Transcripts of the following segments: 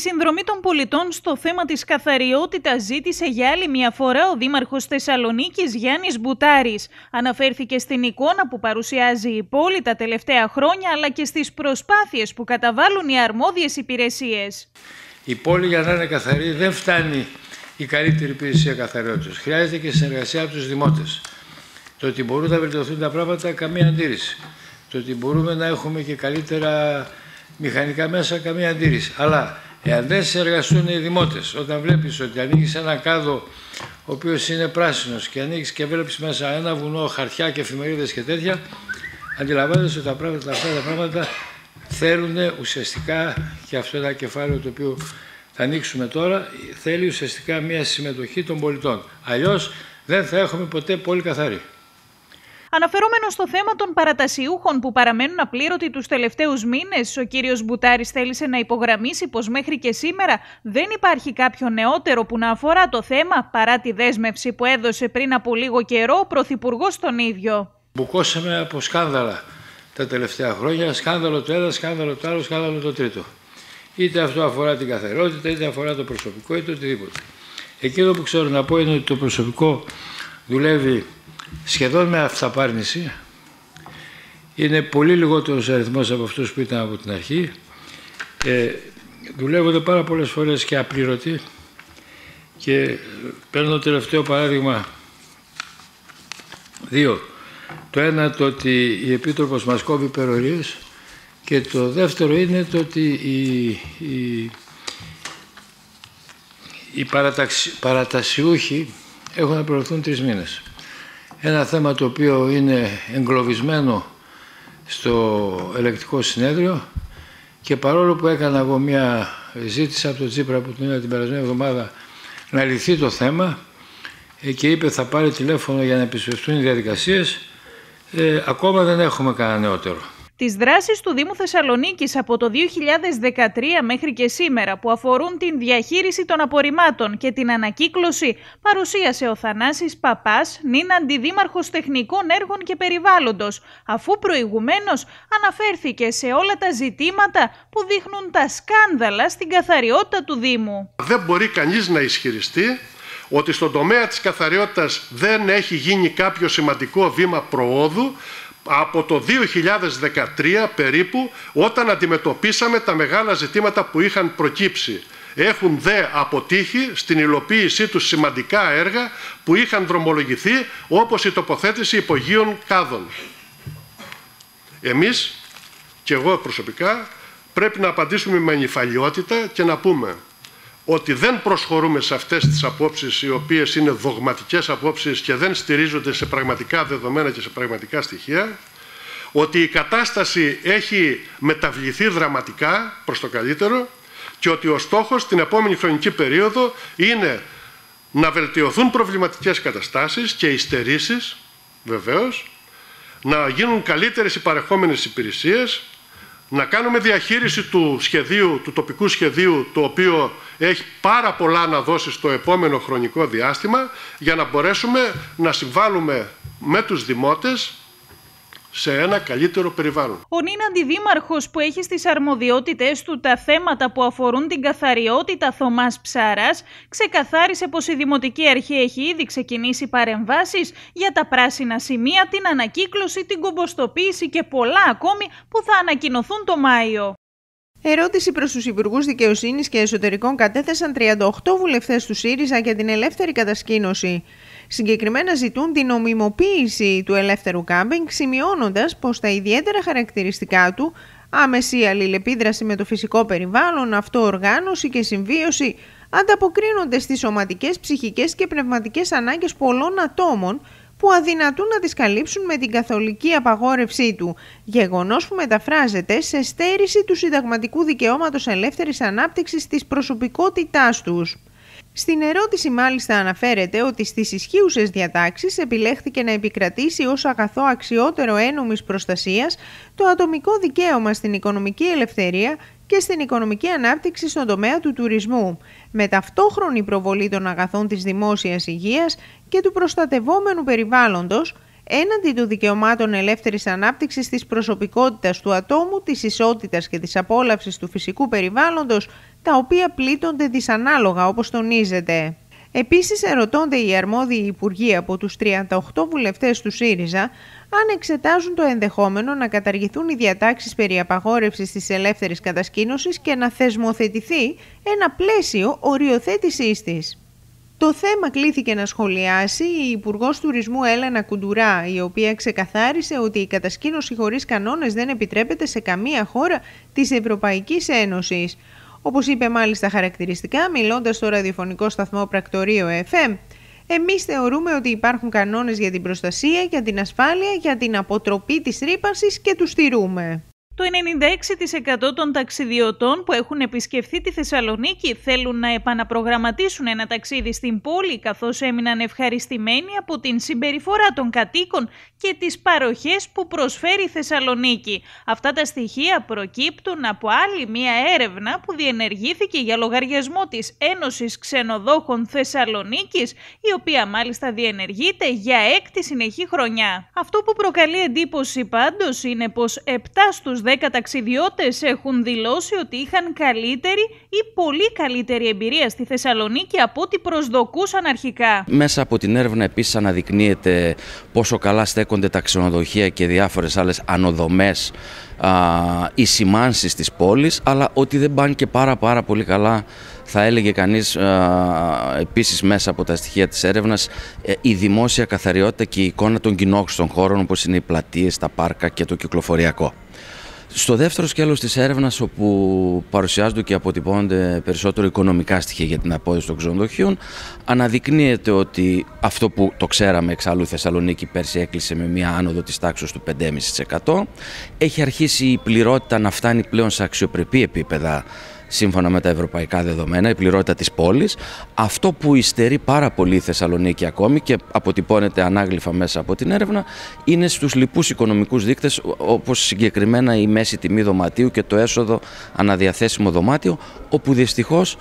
συνδρομή των πολιτών στο θέμα της καθαριότητας ζήτησε για άλλη μια φορά ο Δήμαρχος Θεσσαλονίκης Γιάννης Μπουτάρης. Αναφέρθηκε στην εικόνα που παρουσιάζει η πόλη τα τελευταία χρόνια, αλλά και στις προσπάθειες που καταβάλουν οι αρμόδιες υπηρεσίες. Η πόλη για να είναι καθαρή δεν φτάνει η καλύτερη υπηρεσία καθαριότητας. Χρειάζεται και συνεργασία από τους δημότες. Το ότι μπορούν να βελτιωθούν τα πράγματα, καμία αντίρρηση. Το ότι μπορούμε να έχουμε και καλύτερα μηχανικά μέσα, καμία αντίρρηση. Αλλά εάν δεν συνεργαστούν οι δημότες, όταν βλέπεις ότι ανοίγεις ένα κάδο ο οποίος είναι πράσινος και ανοίγεις και βλέπεις μέσα ένα βουνό χαρτιά και εφημερίδες και τέτοια, αντιλαμβάνεσαι ότι αυτά τα πράγματα θέλουν ουσιαστικά, και αυτό είναι ένα κεφάλαιο το οποίο θα ανοίξουμε τώρα, θέλει ουσιαστικά μια συμμετοχή των πολιτών. Αλλιώς δεν θα έχουμε ποτέ πόλη καθαρή. Αναφερόμενο στο θέμα των παρατασιούχων που παραμένουν απλήρωτοι τους τελευταίους μήνες, ο κύριος Μπουτάρης θέλησε να υπογραμμίσει πως μέχρι και σήμερα δεν υπάρχει κάποιο νεότερο που να αφορά το θέμα, παρά τη δέσμευση που έδωσε πριν από λίγο καιρό ο Πρωθυπουργός τον ίδιο. Μπουκώσαμε από σκάνδαλα τα τελευταία χρόνια, σκάνδαλο το ένα, σκάνδαλο το άλλο, σκάνδαλο το τρίτο. Είτε αυτό αφορά την καθαρότητα, είτε αφορά το προσωπικό, είτε οτιδήποτε. Εκείνο που ξέρω να πω είναι ότι το προσωπικό δουλεύει σχεδόν με αυταπάρνηση. Είναι πολύ λιγότερος αριθμός από αυτούς που ήταν από την αρχή. Δουλεύονται πάρα πολλές φορές και απλήρωτοι. Και παίρνω το τελευταίο παράδειγμα, δύο. Το ένα το ότι η Επίτροπος μας κόβει υπερορίες, και το δεύτερο είναι το ότι οι παρατασιούχοι έχουν να πληρωθούν 3 μήνες. Ένα θέμα το οποίο είναι εγκλωβισμένο στο ελεκτικό συνέδριο, και παρόλο που έκανα εγώ μια ζήτηση από τον Τσίπρα που την είδα την περασμένη εβδομάδα να λυθεί το θέμα, και είπε θα πάρει τηλέφωνο για να επισπευστούν οι διαδικασίες, ακόμα δεν έχουμε κανένα νεότερο. Τις δράσεις του Δήμου Θεσσαλονίκης από το 2013 μέχρι και σήμερα που αφορούν την διαχείριση των απορριμμάτων και την ανακύκλωση παρουσίασε ο Θανάσης Παπάς, νυν Αντιδήμαρχος Τεχνικών Έργων και Περιβάλλοντος, αφού προηγουμένως αναφέρθηκε σε όλα τα ζητήματα που δείχνουν τα σκάνδαλα στην καθαριότητα του Δήμου. Δεν μπορεί κανείς να ισχυριστεί ότι στον τομέα της καθαριότητας δεν έχει γίνει κάποιο σημαντικό βήμα προόδου από το 2013 περίπου, όταν αντιμετωπίσαμε τα μεγάλα ζητήματα που είχαν προκύψει. Έχουν δε αποτύχει στην υλοποίησή τους σημαντικά έργα που είχαν δρομολογηθεί, όπως η τοποθέτηση υπογείων κάδων. Εμείς, και εγώ προσωπικά, πρέπει να απαντήσουμε με νηφαλιότητα και να πούμε ότι δεν προσχωρούμε σε αυτές τις απόψεις οι οποίες είναι δογματικές απόψεις και δεν στηρίζονται σε πραγματικά δεδομένα και σε πραγματικά στοιχεία, ότι η κατάσταση έχει μεταβληθεί δραματικά προς το καλύτερο και ότι ο στόχος την επόμενη χρονική περίοδο είναι να βελτιωθούν προβληματικές καταστάσεις και υστερήσεις, βεβαίως, να γίνουν καλύτερες οι παρεχόμενες υπηρεσίες, να κάνουμε διαχείριση του σχεδίου, του τοπικού σχεδίου, το οποίο έχει πάρα πολλά να δώσει στο επόμενο χρονικό διάστημα, για να μπορέσουμε να συμβάλλουμε με τους δημότες σε ένα καλύτερο περιβάλλον. Ο νυν Αντιδήμαρχος που έχει στις αρμοδιότητες του τα θέματα που αφορούν την καθαριότητα, Θωμάς Ψάρας, ξεκαθάρισε πως η Δημοτική Αρχή έχει ήδη ξεκινήσει παρεμβάσεις για τα πράσινα σημεία, την ανακύκλωση, την κομποστοποίηση και πολλά ακόμη που θα ανακοινωθούν το Μάιο. Ερώτηση προς τους Υπουργούς Δικαιοσύνης και Εσωτερικών κατέθεσαν 38 βουλευτές του ΣΥΡΙΖΑ για την ελεύθερη κατασκήνωση. Συγκεκριμένα ζητούν την νομιμοποίηση του ελεύθερου κάμπινγκ, σημειώνοντας πως τα ιδιαίτερα χαρακτηριστικά του, άμεση αλληλεπίδραση με το φυσικό περιβάλλον, αυτοοργάνωση και συμβίωση, ανταποκρίνονται στις σωματικές, ψυχικές και πνευματικές ανάγκες πολλών ατόμων που αδυνατούν να τις καλύψουν με την καθολική απαγόρευσή του, γεγονός που μεταφράζεται σε στέρηση του συνταγματικού δικαιώματος ελεύθερης ανάπτυξης της προσωπικότητάς τους. Στην ερώτηση μάλιστα αναφέρεται ότι στις ισχύουσες διατάξεις επιλέχθηκε να επικρατήσει ως αγαθό αξιότερο ένομης προστασίας το ατομικό δικαίωμα στην οικονομική ελευθερία και στην οικονομική ανάπτυξη στον τομέα του τουρισμού, με ταυτόχρονη προβολή των αγαθών της δημόσιας υγείας και του προστατευόμενου περιβάλλοντος, έναντι των δικαιωμάτων ελεύθερης ανάπτυξης της προσωπικότητας του ατόμου, της ισότητας και της απόλαυσης του φυσικού περιβάλλοντος, τα οποία πλήττονται δυσανάλογα, όπως τονίζεται. Επίσης, ερωτώνται οι αρμόδιοι υπουργοί από τους 38 βουλευτές του ΣΥΡΙΖΑ αν εξετάζουν το ενδεχόμενο να καταργηθούν οι διατάξεις περί απαγόρευσης της ελεύθερης κατασκήνωσης και να θεσμοθετηθεί ένα πλαίσιο οριοθέτησής της. Το θέμα κλήθηκε να σχολιάσει η Υπουργός Τουρισμού Έλενα Κουντουρά, η οποία ξεκαθάρισε ότι η κατασκήνωση χωρίς κανόνες δεν επιτρέπεται σε καμία χώρα της Ευρωπαϊκής Ένωσης. Όπως είπε μάλιστα χαρακτηριστικά, μιλώντας στο ραδιοφωνικό σταθμό Πρακτορείο FM, εμείς θεωρούμε ότι υπάρχουν κανόνες για την προστασία, για την ασφάλεια, για την αποτροπή της ρύπανσης και τους στηρούμε. Το 96% των ταξιδιωτών που έχουν επισκεφθεί τη Θεσσαλονίκη θέλουν να επαναπρογραμματίσουν ένα ταξίδι στην πόλη, καθώς έμειναν ευχαριστημένοι από την συμπεριφορά των κατοίκων και τις παροχές που προσφέρει η Θεσσαλονίκη. Αυτά τα στοιχεία προκύπτουν από άλλη μία έρευνα που διενεργήθηκε για λογαριασμό της Ένωσης Ξενοδόχων Θεσσαλονίκης, η οποία μάλιστα διενεργείται για 6η συνεχή χρονιά. Αυτό που προκαλεί εντύπωση πάντως είναι πως 7 στους 10 ταξιδιώτες έχουν δηλώσει ότι είχαν καλύτερη ή πολύ καλύτερη εμπειρία στη Θεσσαλονίκη από ό,τι προσδοκούσαν αρχικά. Μέσα από την έρευνα επίσης αναδεικνύεται πόσο καλά στέκονται τα ξενοδοχεία και διάφορες άλλες ανοδομές οι σημάνσεις της πόλης, αλλά ότι δεν πάνε και πάρα πολύ καλά, θα έλεγε κανείς, επίσης μέσα από τα στοιχεία της έρευνας, η δημόσια καθαριότητα και η εικόνα των κοινόχρηστων χώρων, όπως είναι οι πλατείες, τα πάρκα και το κυκλοφοριακό. Στο δεύτερο σκέλος της έρευνας, όπου παρουσιάζονται και αποτυπώνονται περισσότερο οικονομικά στοιχεία για την απόδοση των ξενοδοχείων, αναδεικνύεται ότι αυτό που το ξέραμε εξάλλου, η Θεσσαλονίκη πέρσι έκλεισε με μια άνοδο της τάξης του 5,5%. Έχει αρχίσει η πληρότητα να φτάνει πλέον σε αξιοπρεπή επίπεδα σύμφωνα με τα ευρωπαϊκά δεδομένα, η πληρότητα της πόλης. Αυτό που υστερεί πάρα πολύ η Θεσσαλονίκη ακόμη και αποτυπώνεται ανάγλυφα μέσα από την έρευνα, είναι στους λοιπούς οικονομικούς δείκτες, όπως συγκεκριμένα η μέση τιμή δωματίου και το έσοδο αναδιαθέσιμο δωμάτιο, όπου δυστυχώς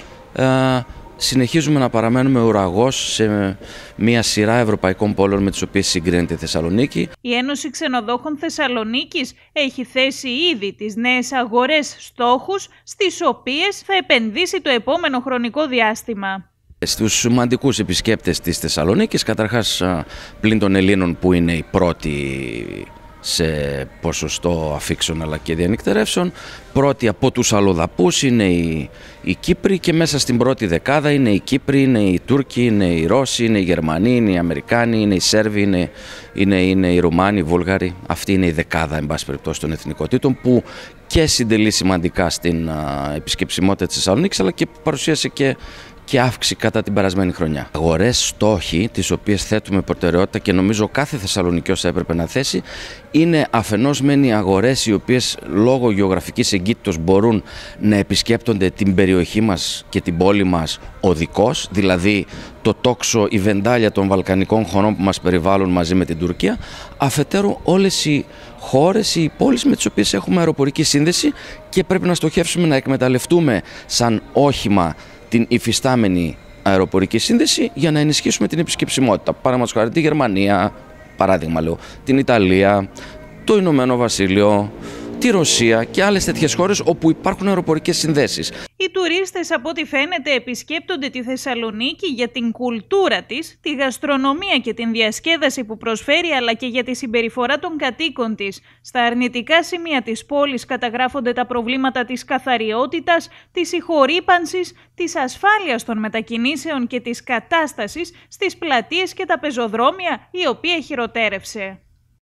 συνεχίζουμε να παραμένουμε ουραγός σε μια σειρά ευρωπαϊκών πόλεων με τις οποίες συγκρίνεται η Θεσσαλονίκη. Η Ένωση Ξενοδόχων Θεσσαλονίκης έχει θέσει ήδη τις νέες αγορές στόχους, στις οποίες θα επενδύσει το επόμενο χρονικό διάστημα. Στους σημαντικούς επισκέπτες της Θεσσαλονίκης, καταρχάς πλην των Ελλήνων που είναι οι πρώτοι σε ποσοστό αφήξεων αλλά και διανυκτερεύσεων, πρώτοι από τους αλλοδαπούς είναι οι Κύπροι και μέσα στην πρώτη δεκάδα είναι οι Κύπροι, είναι οι Τούρκοι, είναι οι Ρώσοι, είναι οι Γερμανοί, είναι οι Αμερικάνοι, είναι οι Σέρβοι, είναι οι Ρουμάνοι, οι Βούλγαροι. Αυτή είναι η δεκάδα, εν πάση περιπτώσει, των εθνικότητων που και συντελεί σημαντικά στην επισκεψιμότητα της Θεσσαλονίκης, αλλά και παρουσίασε και αύξηση κατά την περασμένη χρονιά. Αγορές στόχοι, τις οποίες θέτουμε προτεραιότητα και νομίζω κάθε Θεσσαλονικιός θα έπρεπε να θέσει, είναι αφενός μεν οι αγορές οι οποίες λόγω γεωγραφικής εγκύτητος μπορούν να επισκέπτονται την περιοχή μας και την πόλη μας οδικώς, δηλαδή το τόξο, η βεντάλια των βαλκανικών χωρών που μας περιβάλλουν μαζί με την Τουρκία, αφετέρου όλες οι χώρες, οι πόλεις με τις οποίες έχουμε αεροπορική σύνδεση και πρέπει να στοχεύσουμε να εκμεταλλευτούμε σαν όχημα την υφιστάμενη αεροπορική σύνδεση για να ενισχύσουμε την επισκεψιμότητα. Παραδείγματος χάρη τη Γερμανία, παράδειγμα λέω, την Ιταλία, το Ηνωμένο Βασίλειο, τη Ρωσία και άλλες τέτοιες χώρες όπου υπάρχουν αεροπορικές συνδέσεις. Οι τουρίστες, από ό,τι φαίνεται, επισκέπτονται τη Θεσσαλονίκη για την κουλτούρα της, τη γαστρονομία και την διασκέδαση που προσφέρει, αλλά και για τη συμπεριφορά των κατοίκων της. Στα αρνητικά σημεία της πόλης καταγράφονται τα προβλήματα της καθαριότητας, της ηχορύπανσης, της ασφάλειας των μετακινήσεων και της κατάστασης στις πλατείες και τα πεζοδρόμια, η οποία χειροτέρευσε.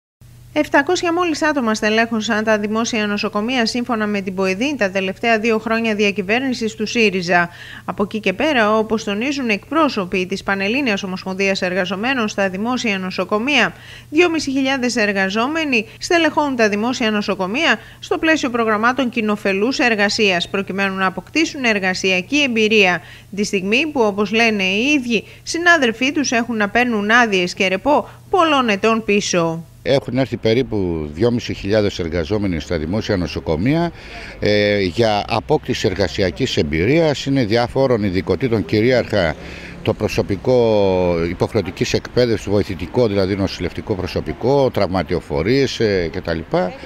700 μόλις άτομα στελέχωσαν τα δημόσια νοσοκομεία σύμφωνα με την ΠΟΕΔΗ τα τελευταία 2 χρόνια διακυβέρνησης του ΣΥΡΙΖΑ. Από εκεί και πέρα, όπως τονίζουν εκπρόσωποι της Πανελλήνιας Ομοσπονδίας Εργαζομένων στα δημόσια νοσοκομεία, 2.500 εργαζόμενοι στελεχώνουν τα δημόσια νοσοκομεία στο πλαίσιο προγραμμάτων κοινοφελούς εργασίας, προκειμένου να αποκτήσουν εργασιακή εμπειρία, τη στιγμή που, όπως λένε οι ίδιοι, συνάδελφοί τους έχουν να παίρνουν άδειες και ρεπό πολλών ετών πίσω. Έχουν έρθει περίπου 2.500 εργαζόμενοι στα δημόσια νοσοκομεία για απόκτηση εργασιακής εμπειρίας, είναι διάφορων ειδικοτήτων, κυρίαρχα το προσωπικό υποχρεωτικής εκπαίδευσης, βοηθητικό δηλαδή νοσηλευτικό προσωπικό, τραυματιοφορείς κτλ.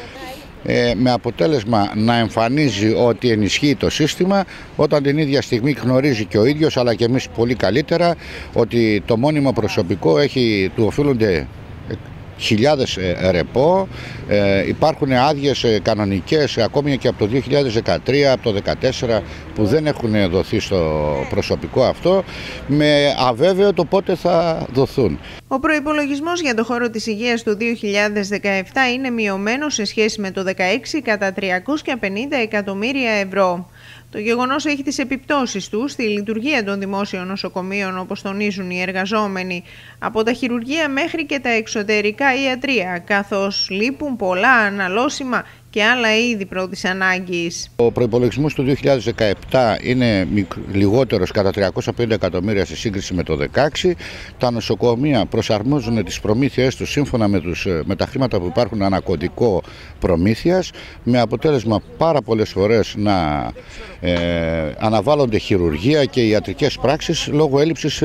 Με αποτέλεσμα να εμφανίζει ότι ενισχύει το σύστημα, όταν την ίδια στιγμή γνωρίζει και ο ίδιος αλλά και εμείς πολύ καλύτερα ότι το μόνιμο προσωπικό του οφείλονται χιλιάδες ρεπό, υπάρχουν άδειες κανονικές ακόμη και από το 2013, από το 2014 που δεν έχουν δοθεί στο προσωπικό αυτό, με αβέβαιο το πότε θα δοθούν. Ο προϋπολογισμός για το χώρο της υγείας του 2017 είναι μειωμένος σε σχέση με το 2016 κατά 350 εκατομμύρια ευρώ. Το γεγονός έχει τις επιπτώσεις του στη λειτουργία των δημόσιων νοσοκομείων, όπως τονίζουν οι εργαζόμενοι, από τα χειρουργεία μέχρι και τα εξωτερικά ιατρεία, καθώς λείπουν πολλά αναλώσιμα και άλλα είδη πρώτης ανάγκης. Ο προϋπολογισμός του 2017 είναι λιγότερος κατά 350 εκατομμύρια σε σύγκριση με το 2016. Τα νοσοκομεία προσαρμόζουν τις προμήθειές τους σύμφωνα με τα χρήματα που υπάρχουν ανακωδικό προμήθειας, με αποτέλεσμα πάρα πολλές φορές να αναβάλλονται χειρουργεία και ιατρικές πράξεις λόγω έλλειψης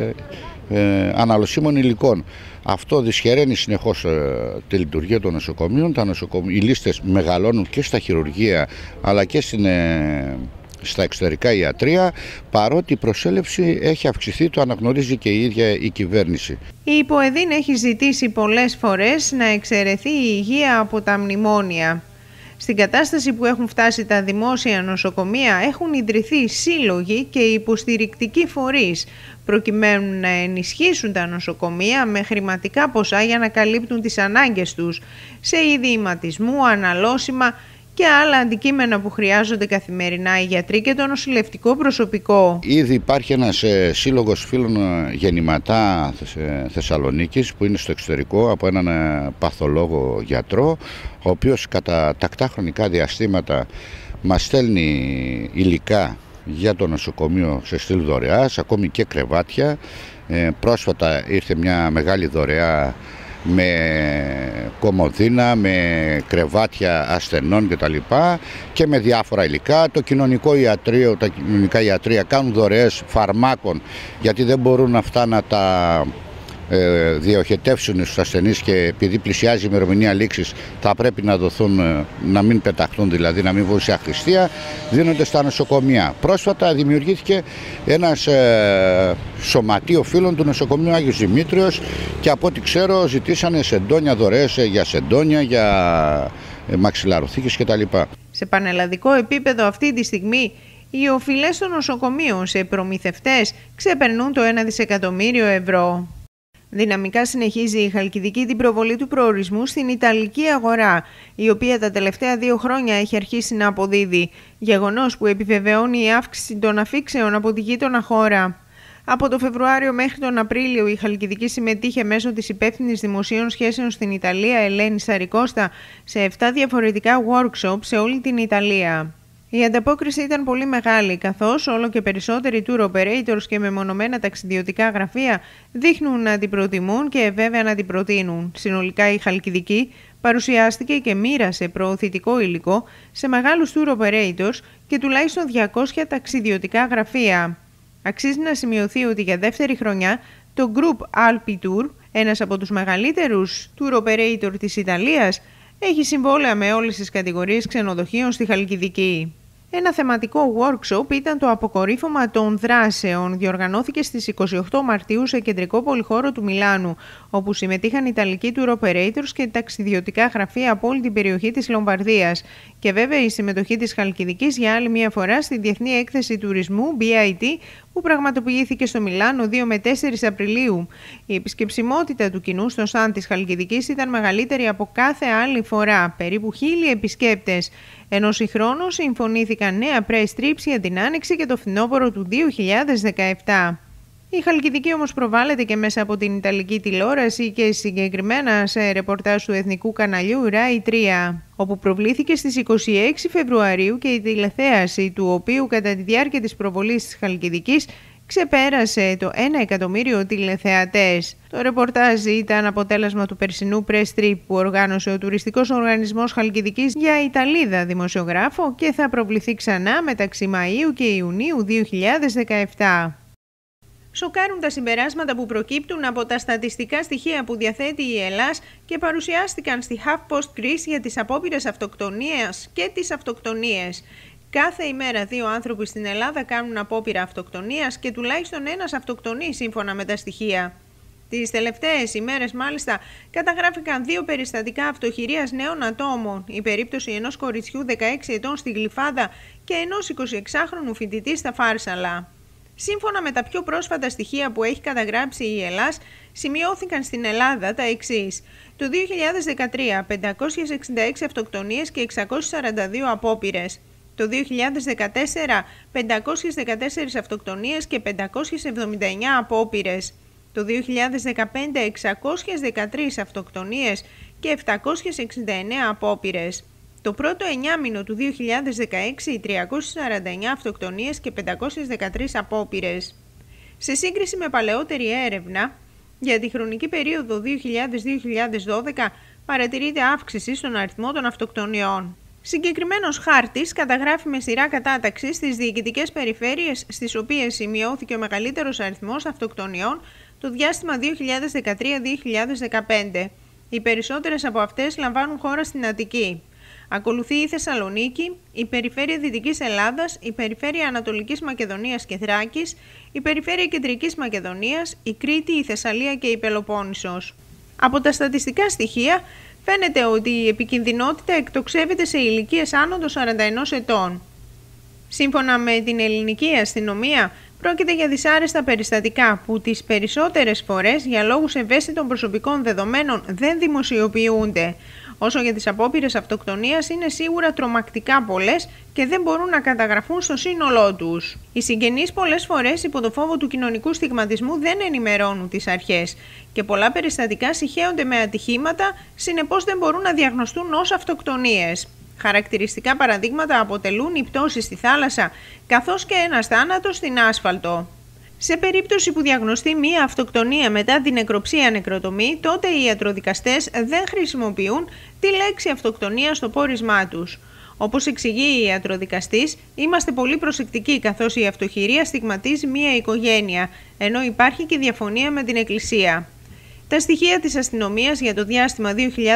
αναλωσίμων υλικών. Αυτό δυσχεραίνει συνεχώς τη λειτουργία των νοσοκομείων. Οι λίστες μεγαλώνουν και στα χειρουργεία αλλά και στα εξωτερικά ιατρεία, παρότι η προσέλευση έχει αυξηθεί, το αναγνωρίζει και η ίδια η κυβέρνηση. Η ΥΠΟΕΔΗΝ έχει ζητήσει πολλές φορές να εξαιρεθεί η υγεία από τα μνημόνια. Στην κατάσταση που έχουν φτάσει τα δημόσια νοσοκομεία έχουν ιδρυθεί σύλλογοι και υποστηρικτικοί φορείς προκειμένου να ενισχύσουν τα νοσοκομεία με χρηματικά ποσά για να καλύπτουν τις ανάγκες τους σε είδη αιματισμού, αναλώσιμα και άλλα αντικείμενα που χρειάζονται καθημερινά οι γιατροί και το νοσηλευτικό προσωπικό. Ήδη υπάρχει ένας σύλλογος φίλων γεννηματά Θεσσαλονίκης που είναι στο εξωτερικό από έναν παθολόγο γιατρό, ο οποίος κατά τακτά χρονικά διαστήματα μας στέλνει υλικά για το νοσοκομείο σε στυλ δωρεάς, ακόμη και κρεβάτια. Πρόσφατα ήρθε μια μεγάλη δωρεά με κομμωδίνα, με κρεβάτια ασθενών κτλ. Και με διάφορα υλικά. Το κοινωνικό ιατρείο, τα κοινωνικά ιατρεία κάνουν δωρεές φαρμάκων, γιατί δεν μπορούν αυτά να τα διοχετεύσουν στους ασθενείς και επειδή πλησιάζει η ημερομηνία λήξης θα πρέπει να δοθούν, να μην πεταχτούν, δηλαδή να μην βγουν σε αχρηστία, δίνονται στα νοσοκομεία. Πρόσφατα δημιουργήθηκε ένας σωματείο φίλων του νοσοκομείου Άγιος Δημήτριος και από ό,τι ξέρω ζητήσανε σεντόνια, δωρεές για σεντόνια, για μαξιλαροθήκες κτλ. Σε πανελλαδικό επίπεδο αυτή τη στιγμή οι οφειλές των νοσοκομείων σε προμηθευτές ξεπερνούν το 1 δισεκατομμύριο ευρώ. Δυναμικά συνεχίζει η Χαλκιδική την προβολή του προορισμού στην Ιταλική αγορά, η οποία τα τελευταία 2 χρόνια έχει αρχίσει να αποδίδει, γεγονός που επιβεβαιώνει η αύξηση των αφήξεων από τη γείτονα χώρα. Από το Φεβρουάριο μέχρι τον Απρίλιο η Χαλκιδική συμμετείχε μέσω της υπεύθυνης δημοσίων σχέσεων στην Ιταλία Ελένη Σαρικώστα σε 7 διαφορετικά workshop σε όλη την Ιταλία. Η ανταπόκριση ήταν πολύ μεγάλη, καθώς όλο και περισσότεροι tour operators και μεμονωμένα ταξιδιωτικά γραφεία δείχνουν να την προτιμούν και βέβαια να την προτείνουν. Συνολικά η Χαλκιδική παρουσιάστηκε και μοίρασε προωθητικό υλικό σε μεγάλους tour operators και τουλάχιστον 200 ταξιδιωτικά γραφεία. Αξίζει να σημειωθεί ότι για δεύτερη χρονιά το Group Alpi Tour, ένας από τους μεγαλύτερους tour operator της Ιταλίας, έχει συμβόλαια με όλες τις κατηγορίες ξενοδοχείων στη Χαλκιδική. Ένα θεματικό workshop ήταν το αποκορύφωμα των δράσεων. Διοργανώθηκε στις 28 Μαρτίου σε κεντρικό πολυχώρο του Μιλάνου, όπου συμμετείχαν Ιταλικοί tour operators και ταξιδιωτικά γραφεία από όλη την περιοχή της Λομβαρδίας. Και βέβαια η συμμετοχή της Χαλκιδικής για άλλη μια φορά στη Διεθνή Έκθεση Τουρισμού BIT, που πραγματοποιήθηκε στο Μιλάνο 2 με 4 Απριλίου. Η επισκεψιμότητα του κοινού στο stand της Χαλκιδικής ήταν μεγαλύτερη από κάθε άλλη φορά, περίπου 1.000 επισκέπτες, ενώ συγχρόνως συμφωνήθηκαν νέα press trips για την Άνοιξη και το φθινόπωρο του 2017. Η Χαλκιδική όμως προβάλλεται και μέσα από την Ιταλική τηλεόραση και συγκεκριμένα σε ρεπορτάζ του εθνικού καναλιού Rai 3, όπου προβλήθηκε στις 26 Φεβρουαρίου και η τηλεθέαση του οποίου κατά τη διάρκεια της προβολής της Χαλκιδικής ξεπέρασε το 1 εκατομμύριο τηλεθεατές. Το ρεπορτάζ ήταν αποτέλεσμα του περσινού press trip που οργάνωσε ο τουριστικός οργανισμός Χαλκιδικής για Ιταλίδα δημοσιογράφο και θα προβληθεί ξανά μεταξύ Μαΐου και Ιουνίου 2017. Σοκάρουν τα συμπεράσματα που προκύπτουν από τα στατιστικά στοιχεία που διαθέτει η Ελλάς και παρουσιάστηκαν στη HuffPost Greece για τις απόπειρες αυτοκτονίας και τις αυτοκτονίες. Κάθε ημέρα 2 άνθρωποι στην Ελλάδα κάνουν απόπειρα αυτοκτονίας και τουλάχιστον ένας αυτοκτονεί σύμφωνα με τα στοιχεία. Τις τελευταίες ημέρες μάλιστα καταγράφηκαν 2 περιστατικά αυτοχειρίας νέων ατόμων, η περίπτωση ενός κοριτσιού 16 ετών στη Γλυφάδα και ενός 26χρονου φοιτητή στα Φάρσαλα. Σύμφωνα με τα πιο πρόσφατα στοιχεία που έχει καταγράψει η Ελλάς, σημειώθηκαν στην Ελλάδα τα εξής. Το 2013 566 αυτοκτονίες και 642 απόπειρες. Το 2014 514 αυτοκτονίες και 579 απόπειρες. Το 2015 613 αυτοκτονίες και 769 απόπειρες. Το πρώτο εννιάμηνο του 2016 349 αυτοκτονίες και 513 απόπειρες. Σε σύγκριση με παλαιότερη έρευνα, για τη χρονική περίοδο 2000-2012 παρατηρείται αύξηση στον αριθμό των αυτοκτονιών. Συγκεκριμένος χάρτης καταγράφει με σειρά κατάταξης τις διοικητικές περιφέρειες στις οποίες σημειώθηκε ο μεγαλύτερος αριθμός αυτοκτονιών το διάστημα 2013-2015. Οι περισσότερες από αυτές λαμβάνουν χώρα στην Αττική. Ακολουθεί η Θεσσαλονίκη, η Περιφέρεια Δυτικής Ελλάδας, η Περιφέρεια Ανατολικής Μακεδονίας και Θράκης, η Περιφέρεια Κεντρικής Μακεδονίας, η Κρήτη, η Θεσσαλία και η Πελοπόννησος. Από τα στατιστικά στοιχεία φαίνεται ότι η επικινδυνότητα εκτοξεύεται σε ηλικίες άνω των 41 ετών. Σύμφωνα με την ελληνική αστυνομία, πρόκειται για δυσάρεστα περιστατικά που τις περισσότερες φορές για λόγους ευαίσθητων προσωπικών δεδομένων δεν δημοσιοποιούνται. Όσο για τις απόπειρες αυτοκτονίας είναι σίγουρα τρομακτικά πολλές και δεν μπορούν να καταγραφούν στο σύνολό τους. Οι συγγενείς πολλές φορές υπό το φόβο του κοινωνικού στιγματισμού δεν ενημερώνουν τις αρχές και πολλά περιστατικά συχαίονται με ατυχήματα, συνεπώς δεν μπορούν να διαγνωστούν ως αυτοκτονίες. Χαρακτηριστικά παραδείγματα αποτελούν οι πτώσεις στη θάλασσα καθώς και ένας θάνατος στην άσφαλτο. Σε περίπτωση που διαγνωστεί μία αυτοκτονία μετά την νεκροψία νεκροτομή, τότε οι ιατροδικαστές δεν χρησιμοποιούν τη λέξη αυτοκτονία στο πόρισμά τους. Όπως εξηγεί η ιατροδικαστής, είμαστε πολύ προσεκτικοί καθώς η αυτοχειρία στιγματίζει μία οικογένεια, ενώ υπάρχει και διαφωνία με την Εκκλησία. Τα στοιχεία της αστυνομίας για το διάστημα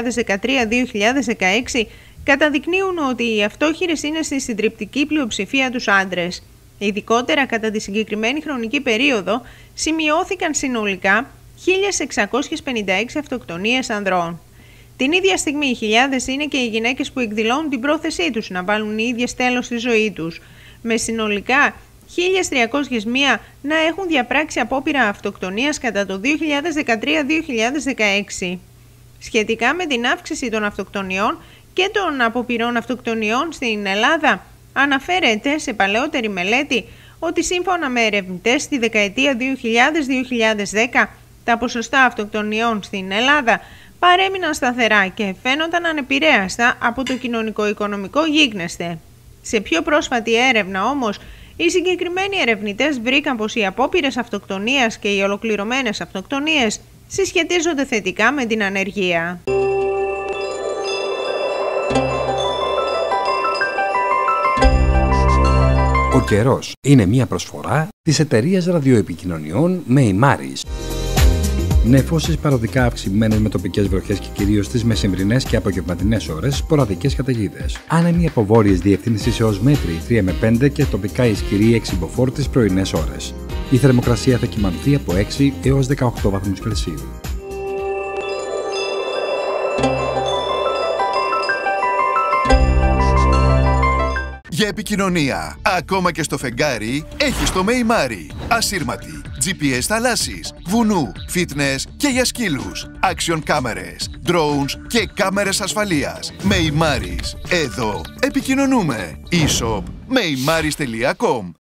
2013-2016 καταδεικνύουν ότι οι αυτόχειρες είναι στη συντριπτική πλειοψηφία τους άντρες. Ειδικότερα κατά τη συγκεκριμένη χρονική περίοδο σημειώθηκαν συνολικά 1.656 αυτοκτονίες ανδρών. Την ίδια στιγμή οι χιλιάδες είναι και οι γυναίκες που εκδηλώνουν την πρόθεσή τους να βάλουν οι ίδιες τέλος στη ζωή τους, με συνολικά 1.301 να έχουν διαπράξει απόπειρα αυτοκτονίας κατά το 2013-2016. Σχετικά με την αύξηση των αυτοκτονιών και των αποπειρών αυτοκτονιών στην Ελλάδα, αναφέρεται σε παλαιότερη μελέτη ότι σύμφωνα με ερευνητές στη δεκαετία 2000-2010 τα ποσοστά αυτοκτονιών στην Ελλάδα παρέμειναν σταθερά και φαίνονταν ανεπηρέαστα από το κοινωνικό-οικονομικό γίγνεσθε. Σε πιο πρόσφατη έρευνα όμως, οι συγκεκριμένοι ερευνητές βρήκαν πως οι απόπειρες αυτοκτονίας και οι ολοκληρωμένες αυτοκτονίες συσχετίζονται θετικά με την ανεργία. Ο καιρός είναι μια προσφορά της εταιρείας ραδιοεπικοινωνιών Μεϊμάρης. Νεφώσεις παροδικά αυξημένες με τοπικές βροχές και κυρίως στις μεσημβρινές και απογευματινές ώρες σποραδικές καταιγίδες. Άνεμοι από βόρειες διευθύνσεις έως μέτρη 3 με 5 και τοπικά ισχυρή 6 μποφόρ τις πρωινές ώρες. Η θερμοκρασία θα κυμανθεί από 6 έως 18 βαθμούς Κελσίου. Για επικοινωνία, ακόμα και στο φεγγάρι, έχεις το Μεϊμάρι. Ασύρματη, GPS θαλάσσης, βουνού, fitness και για σκύλους. Action κάμερες, drones και κάμερες ασφαλείας. Μεϊμάρις. Εδώ επικοινωνούμε. E-shop meimaris.com